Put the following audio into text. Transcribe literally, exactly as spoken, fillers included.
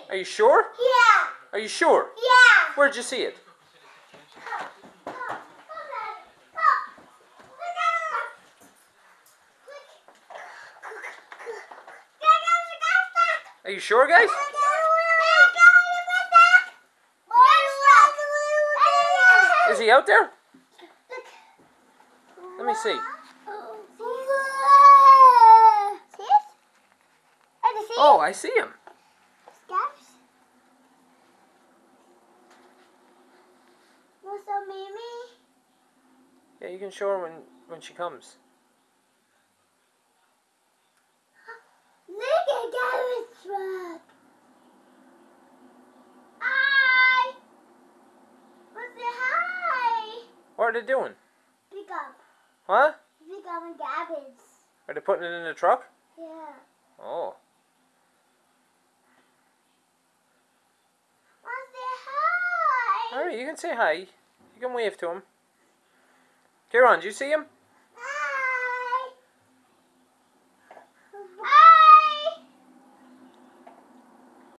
Are you sure? Yeah. Are you sure? Yeah. Where'd you see it? Are you sure, guys? Is he out there? Let me see. Oh, I see him. Yeah, you can show her when, when she comes. Look at Gavin's truck. Hi. What's the hi? What are they doing? Pick up. What? Pick up and Gavin's. Are they putting it in the truck? Yeah. Oh. What's the hi? Alright, you can say hi. You can wave to him. Kieran, do you see him?